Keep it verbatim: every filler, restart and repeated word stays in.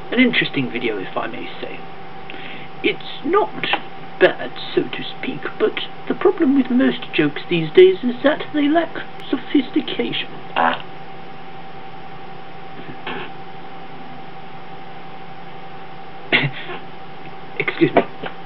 An interesting video, if I may say. It's not bad, so to speak, but the problem with most jokes these days is that they lack sophistication. Ah. Excuse me.